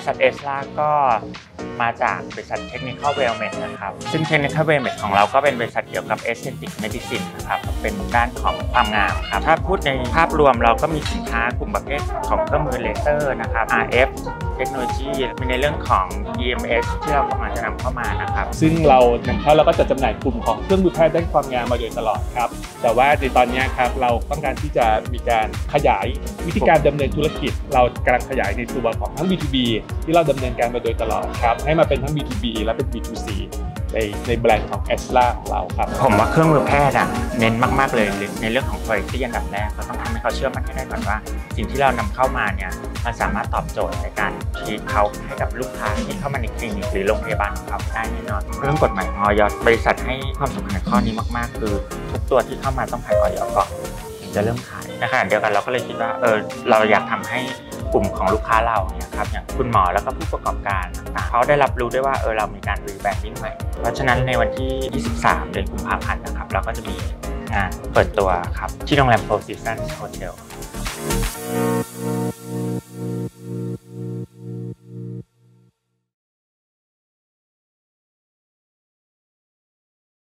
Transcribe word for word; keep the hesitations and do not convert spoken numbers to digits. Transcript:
ษัทเอสลาก็มาจากบริษัท Technical Wellness นะครับซึ่ง Technical Wellness ของเราก็เป็นบริษัทเกี่ยวกับ Aesthetic Medicine นะครับเป็นด้านของความงามครับถ้าพูดในภาพรวมเราก็มีสินค้ากลุ่มประเภทของเครื่องมือเลเซอร์นะครับ อาร์ เอฟ เทคโนโลยีมีในเรื่องของ อี เอ็ม เอส ที่เรากำลังจะนำเข้ามานะครับซึ่งเรานำเข้าแล้วก็จะจำหน่ายกลุ่มของเครื่องมือแพทย์ด้านความงามมาโดยตลอดครับแต่ว่าในตอนนี้ครับเราต้องการที่จะมีการขยายวิธีการดำเนินธุรกิจเรากำลังขยายในตัวของทั้ง บี ทู บี ที่เราดำเนินการมาโดยตลอดครับให้มาเป็นทั้ง บี ทู บี และเป็น บี ทู ซี ในในแบรนด์ของ เอส แอล เอ ของเราครับผมว่าเครื่องมือแพทย์อ่ะเน้นมากๆเลยในเรื่องของ quality อันดับแรกเราต้องทำให้เขาเชื่อมั่นให้ได้ก่อนว่าสิ่งที่เรานำเข้ามาเนี่ยมันสามารถตอบโจทย์ในการทีเขาให้กับลูกค้าที่เข้ามาในคลินิกหรือโรงพยาบาลของเขาได้แน่นอนเรื่องกฎหมายของ ออย บริษัทให้ความสำคัญในข้อนี้มากๆคือทุกตัวที่เข้ามาต้องผ่าน ออย ก่อนถึงจะเริ่มขายในขณะเดียวกันเราก็เลยคิดว่าเออเราอยากทำให้กลุ่มของลูกค้าเราเนี่ยครับอย่างคุณหมอแล้วก็ผู้ประกอบการต่างๆเขาได้รับรู้ด้วยว่าเออเรามีการรีแบรนดิ้งใหม่เพราะฉะนั้นในวันที่ยี่สิบสามเดือนกุมภาพันธ์นะครับเราก็จะมีงานเปิดตัวครับที่โรงแรมโฟร์ซีซันโฮเทล